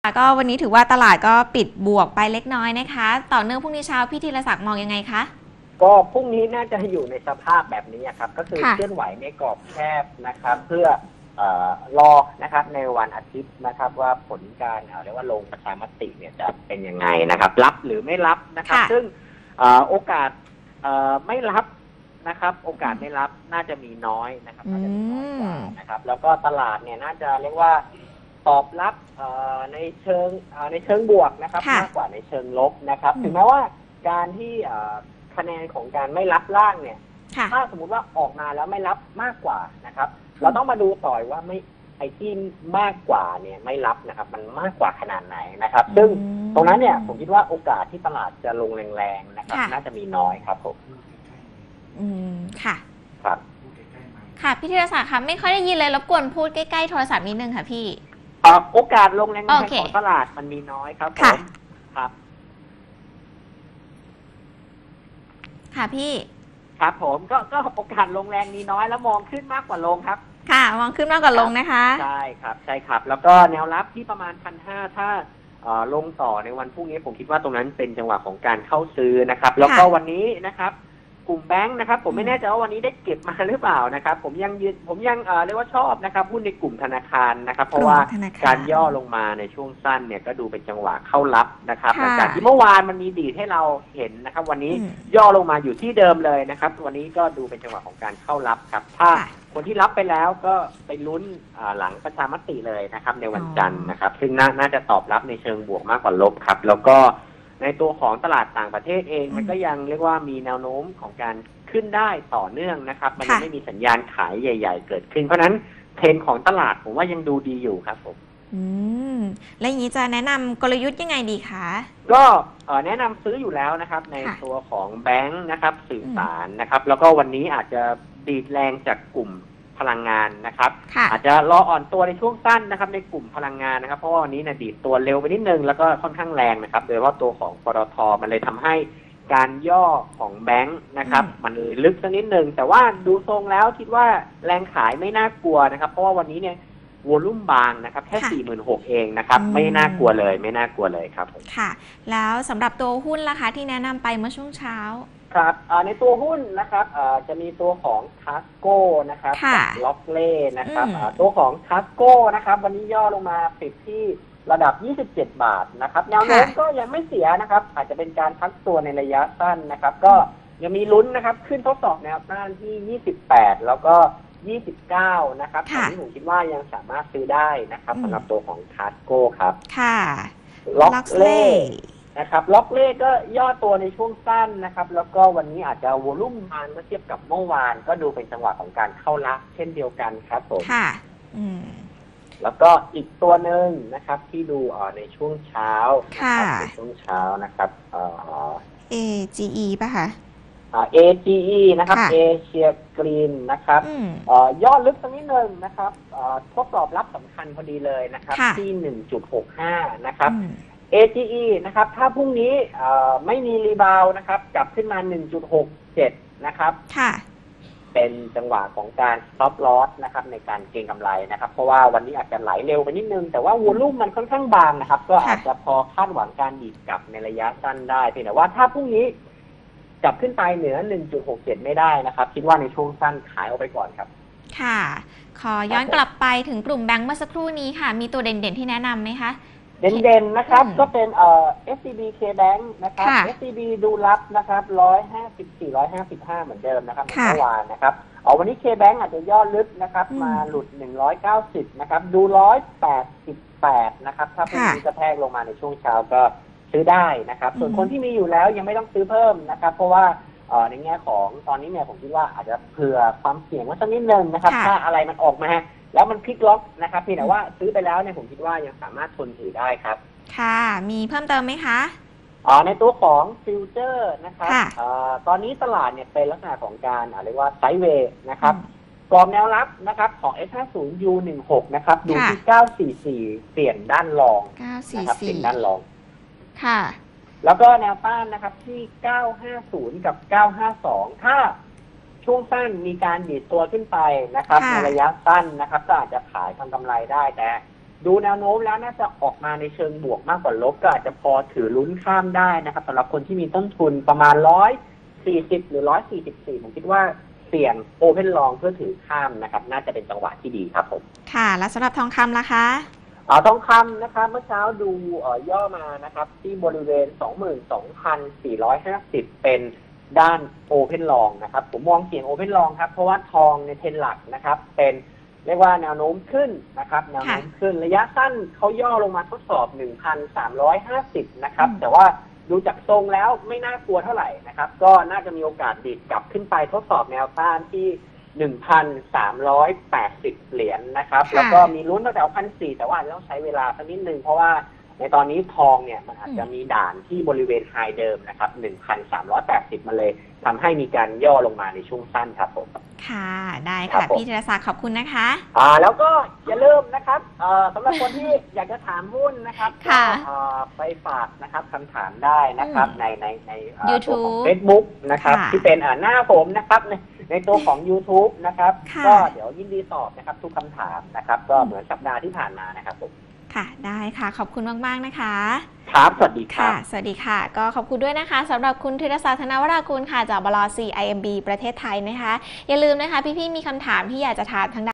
ก็วันนี้ถือว่าตลาดก็ปิดบวกไปเล็กน้อยนะคะต่อเนื่องพรุ่งนี้เช้าพี่ธีรศักดิ์มองยังไงคะก็พรุ่งนี้น่าจะอยู่ในสภาพแบบนี้ครับก็คือเคลื่อนไหวในกรอบแคบนะครับเพื่อรอนะครับในวันอาทิตย์นะครับว่าผลการเรียกว่าลงประชามติเนี่ยจะเป็นยังไงนะครับรับหรือไม่รับนะครับซึ่งโอกาสไม่รับนะครับโอกาสไม่รับน่าจะมีน้อยนะครับน่าจะมีน้อยกว่านะครับแล้วก็ตลาดเนี่ยน่าจะเรียกว่าตอบรับในเชิงบวกนะครับมากกว่าในเชิงลบนะครับถึงแม้ว่าการที่คะแนนของการไม่รับร่างเนี่ยถ้าสมมุติว่าออกมาแล้วไม่รับมากกว่านะครับเราต้องมาดูต่อยว่าไม่ไอ้ที่มากกว่าเนี่ยไม่รับนะครับมันมากกว่าขนาดไหนนะครับซึ่งตรงนั้นเนี่ยผมคิดว่าโอกาสที่ตลาดจะลงแรงๆนะครับน่าจะมีน้อยครับผมค่ะครับค่ะพี่ธีรศักดิ์ค่ะไม่ค่อยได้ยินเลยรบกวนพูดใกล้ๆโทรศัพท์นิดนึงค่ะพี่โอกาสลงแรงๆของตลาดมันมีน้อยครับผมครับค่ะพี่ครับผมก็โอกาสลงแรงมีน้อยแล้วมองขึ้นมากกว่าลงครับค่ะมองขึ้นมากกว่าลงนะคะใช่ครับแล้วก็แนวรับที่ประมาณ 1,500 ถ้าลงต่อในวันพรุ่งนี้ผมคิดว่าตรงนั้นเป็นจังหวะของการเข้าซื้อนะครับแล้วก็วันนี้นะครับกลุ่มแบงค์นะครับผมไม่แน่ใจว่าวันนี้ได้เก็บมาหรือเปล่านะครับผมยังเรียกว่าชอบนะครับหุ้นในกลุ่มธนาคารนะครับเพราะว่าการย่อลงมาในช่วงสั้นเนี่ยก็ดูเป็นจังหวะเข้ารับนะครับหลังจากที่เมื่อวานมันมีดีดให้เราเห็นนะครับวันนี้ย่อลงมาอยู่ที่เดิมเลยนะครับวันนี้ก็ดูเป็นจังหวะของการเข้ารับครับถ้าคนที่รับไปแล้วก็ไปลุ้นหลังประชามติเลยนะครับในวันจันทร์นะครับซึ่งน่าจะตอบรับในเชิงบวกมากกว่าลบครับแล้วก็ในตัวของตลาดต่างประเทศเองมันก็ยังเรียกว่ามีแนวโน้มของการขึ้นได้ต่อเนื่องนะครับมันยังไม่มีสัญญาณขายใหญ่ๆเกิดขึ้นเพราะนั้นเทรนด์ของตลาดผมว่ายังดูดีอยู่ครับผมแล้วอย่างนี้จะแนะนำกลยุทธ์ยังไงดีคะก็แนะนำซื้ออยู่แล้วนะครับในตัวของแบงค์นะครับสื่อสารนะครับแล้วก็วันนี้อาจจะดีดแรงจากกลุ่มพลังงานนะครับอาจจะรออ่อนตัวในช่วงสั้นนะครับในกลุ่มพลังงานนะครับเพราะว่าวันนี้ดีดตัวเร็วไปนิดนึงแล้วก็ค่อนข้างแรงนะครับโดยเฉพาะตัวของปตท.มันเลยทำให้การย่อของแบงค์นะครับมันลึกสักนิดนึงแต่ว่าดูทรงแล้วคิดว่าแรงขายไม่น่ากลัวนะครับเพราะว่าวันนี้เนี่ยวอลุ่มบางนะครับแค่ 46,000 เองนะครับไม่น่ากลัวเลยครับค่ะแล้วสำหรับตัวหุ้นล่ะคะที่แนะนำไปเมื่อช่วงเช้าครับในตัวหุ้นนะครับจะมีตัวของทัสโก้นะครับล็อกเล่นะครับตัวของทัสโก้นะครับวันนี้ย่อลงมาปิดที่ระดับ27 บาทนะครับแนวโน้มก็ยังไม่เสียนะครับอาจจะเป็นการพักตัวในระยะสั้นนะครับก็ยังมีลุ้นนะครับขึ้นทดสอบแนวต้านที่28แล้วก็29นะครับอันนี้ผมคิดว่ายังสามารถซื้อได้นะครับสำหรับตัวของทัสโก้ครับค่ะล็อกเล่นะครับล็อกเล่ก็ย่อตัวในช่วงสั้นนะครับแล้วก็วันนี้อาจจะวอลุ่มบางเมื่อเทียบกับเมื่อวานก็ดูเป็นจังหวะของการเข้ารับเช่นเดียวกันครับผมค่ะแล้วก็อีกตัวหนึ่งนะครับที่ดูในช่วงเช้าในช่วงเช้านะครับ AGE ป่ะคะ AGE นะครับเอเชียกรีนนะครับย่อลึกสักนิดนึงนะครับทดสอบรับสำคัญพอดีเลยนะครับที่ 1.65 นะครับAGE นะครับถ้าพรุ่งนี้ไม่มีรีบาวนะครับกลับขึ้นมา 1.67 นะครับเป็นจังหวะของการ stop loss นะครับในการเก็งกำไรนะครับเพราะว่าวันนี้อาจจะไหลเร็วไปนิดนึงแต่ว่าวอลุ่มมันค่อนข้างบางนะครับก็อาจจะพอคาดหวังการดีดกลับในระยะสั้นได้เพียงแต่ว่าถ้าพรุ่งนี้กลับขึ้นไปเหนือ 1.67 ไม่ได้นะครับคิดว่าในช่วงสั้นขายออกไปก่อนครับค่ะขอย้อนกลับไปถึงกลุ่มแบงก์เมื่อสักครู่นี้ค่ะมีตัวเด่นๆที่แนะนำไหมคะเด่นๆนะครับก็เป็นSCB K-Bank นะครับ SCB ดูรับนะครับ154-155เหมือนเดิมนะครับเมื่อวานนะครับวันนี้ K-Bank อาจจะย่อลึกนะครับมาหลุด190นะครับดู188นะครับถ้าพรุ่งนี้กระแทกลงมาในช่วงเช้าก็ซื้อได้นะครับส่วนคนที่มีอยู่แล้วยังไม่ต้องซื้อเพิ่มนะครับเพราะว่าในแง่ของตอนนี้เนี่ยผมคิดว่าอาจจะเผื่อความเสี่ยงไว้สักนิดนึงนะครับถ้าอะไรมันออกมาแล้วมันพลิกล็อกนะครับเพียงแต่ว่าซื้อไปแล้วเนี่ยผมคิดว่ายังสามารถทนถือได้ครับค่ะมีเพิ่มเติมไหมคะในตัวของฟิวเจอร์นะครับตอนนี้ตลาดเนี่ยเป็นลักษณะของการเรียกว่าไซด์เวย์นะครับกรอบแนวรับนะครับของ S50 U16 นะครับดูที่944เปลี่ยนด้านรองนะครับเปลี่ยนด้านรองค่ะแล้วก็แนวต้านนะครับที่950กับ952ถ้าช่วงสั้นมีการดีดตัวขึ้นไปนะครับในระยะสั้นนะครับก็อาจจะขายทำกำไรได้แต่ดูแนวโน้มแล้วน่าจะออกมาในเชิงบวกมากกว่าลบก็อาจจะพอถือลุ้นข้ามได้นะครับสำหรับคนที่มีต้นทุนประมาณ140หรือ144ผมคิดว่าเสี่ยงโอเพนลองเพื่อถือข้ามนะครับน่าจะเป็นจังหวะที่ดีครับผมค่ะแล้วสำหรับทองคำล่ะคะทองคำนะครับเมื่อเช้าดูย่อมานะครับที่บริเวณ 22,450 เป็นด้านโอเพนลองนะครับผมมองเสี่ยงโอเพนลองครับเพราะว่าทองในเทรนหลักนะครับเป็นเรียกว่าแนวโน้มขึ้นนะครับแนวโน้มขึ้นระยะสั้นเขาย่อลงมาทดสอบ 1,350 นะครับแต่ว่าดูจากทรงแล้วไม่น่ากลัวเท่าไหร่นะครับก็น่าจะมีโอกาสดีดกลับขึ้นไปทดสอบแนวต้านที่ 1,380 เหรียญนะครับแล้วก็มีลุ้นตั้งแต่ 1,400 แต่ว่าต้องใช้เวลาสักนิดนึงเพราะว่าในตอนนี้ทองเนี่ยมันอาจจะมีด่านที่บริเวณไฮเดิมนะครับ 1,380 มาเลยทำให้มีการย่อลงมาในช่วงสั้นครับผมค่ะได้ค่ะพี่ธีรศักดิ์ขอบคุณนะคะแล้วก็อย่าลืมนะครับสำหรับคนที่อยากจะถามหุ้นนะครับก็ไปฝากนะครับคำถามได้นะครับในตัวของ Facebook นะครับที่เป็นหน้าผมนะครับในตัวของ YouTube นะครับก็เดี๋ยวยินดีตอบนะครับทุกคำถามนะครับก็เหมือนสัปดาห์ที่ผ่านมานะครับผมค่ะได้ค่ะขอบคุณมากๆนะคะครับสวัสดีครับสวัสดีค่ะก็ขอบคุณด้วยนะคะสำหรับคุณธีรศักดิ์ ธนวรากุลค่ะจากบล.4 IMB ประเทศไทยนะคะอย่าลืมนะคะพี่ๆมีคำถามที่อยากจะถามทาง